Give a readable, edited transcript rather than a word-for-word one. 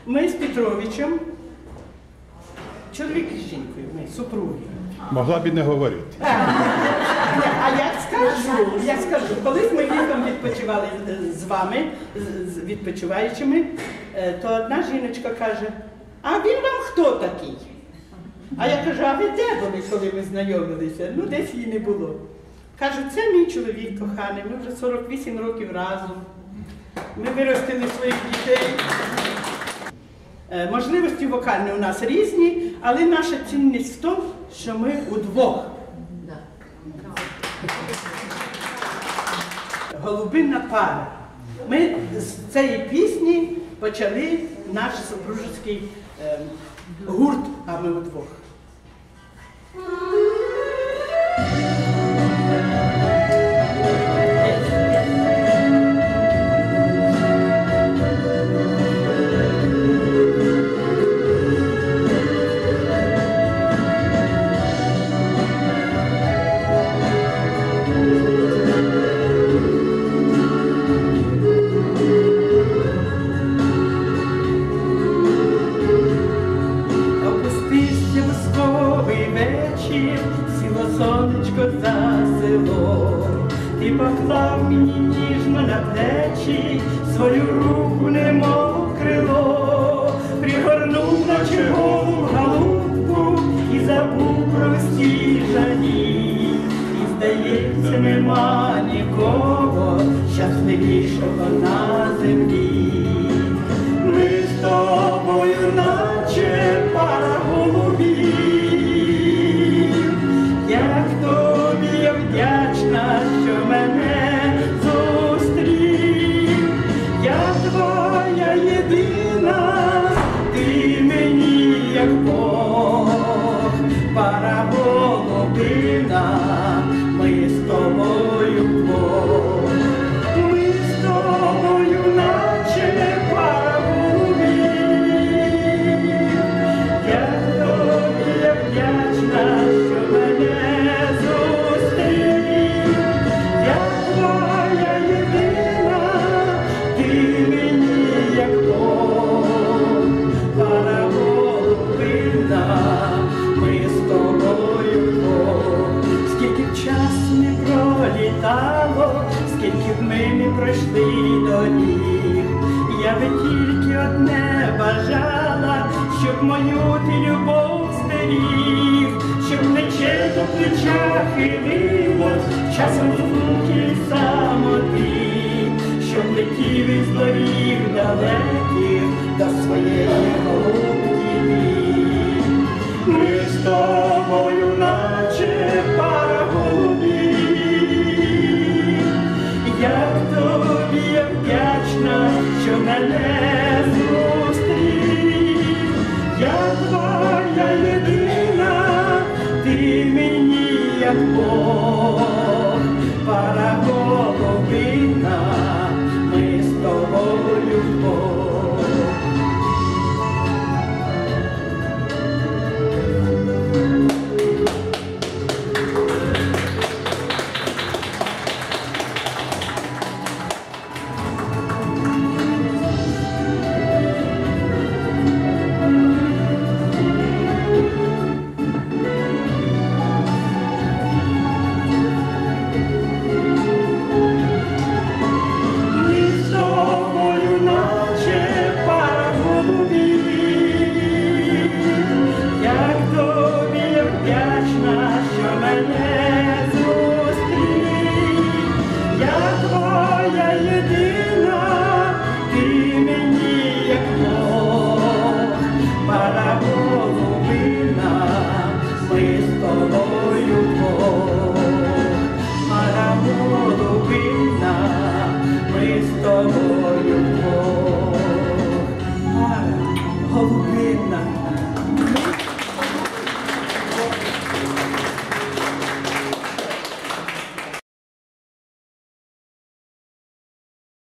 Ми з Петровичем, чоловік і жінкою, ми супруги. Могла б і не говорити. А я скажу, колись ми літом відпочивали з вами, з відпочиваючими, то одна жіночка каже, а він вам хто такий? А я кажу, а ви де були, коли ми знайомилися? Ну, десь її не було. Кажу, це мій чоловік коханий, ми вже 48 років разом. Ми виростили своїх дітей. Можливості вокальні у нас різні, але наша цінність в тому, що ми удвох. Голубинна пара. Ми з цієї пісні почали наш супружеский гурт, а ми удвох. Сонечко за село, ти поклав мені ніжно на плечі свою руку, немов крило, пригорнув на червону голубку і забув про всі жалі. І здається, нема нікого щасливішого на землі. Ми з тобою, наче пара голубів. Як тобі я вдячна, що мене зустрів, я твоя єдина, ти мені як Бог, пара голубина, ми з тобою вдвох. Ми з тобою, наче пара голубів, як тобі я вдячна, що мене скільки б ми не пройшли доріг, я би тільки одне бажала, щоб мою ти любов зберіг, щоб плече до плеча хилилось часом звуки й самоти, щоб летів із доріг далеких до своєї голубки. Ми з тобою, наче пара голубів. Як тобі я вдячна, що мене зустрів, я твоя єдина, ти мені як Бог, пара голубина, ми з тобою вдвох. Голубина.